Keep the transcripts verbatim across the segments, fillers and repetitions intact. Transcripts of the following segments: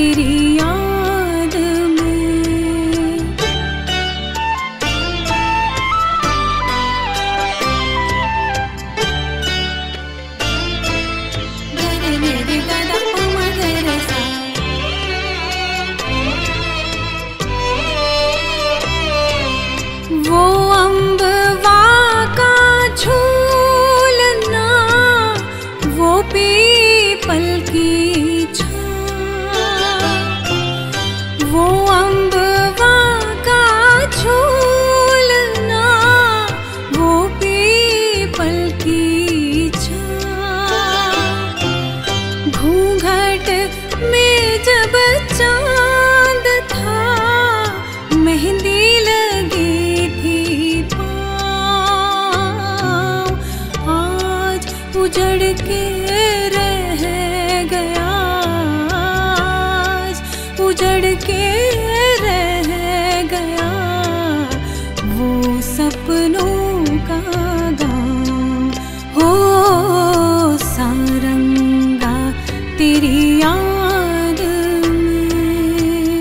तेरी याद में। गर मेरे दादा मगर सा, वो अम्बवा का झूलना, वो पीपल की छाँव, वो अम्बवा का झूलना, वो पीपल की छाँव। घूंघट में जब चांद था, मेहंदी लगी थी पाँव। आज उजड़ के रह गया, आज उजड़ के रह गया वो सपनों का गाँव। हो सारंगा तेरी याद में।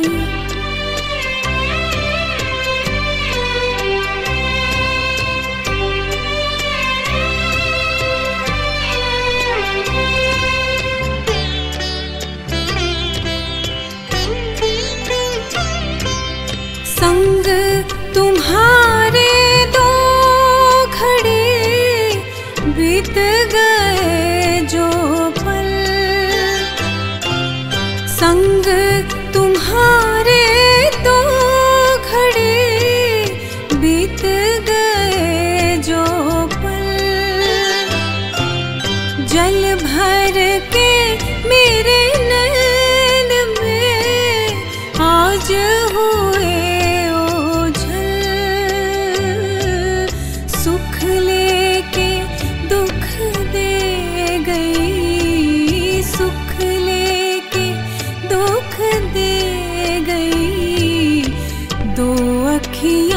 संग तुम्हारे दो खड़े बीत गए जो पल, संग तुम्हारे दो खड़े बीत गए जो पल। जल भर के मेरे नैन में आज हुए ओझल, सुख लेके दुख दे गई, सुख लेके दुख दे गई दो अखियाँ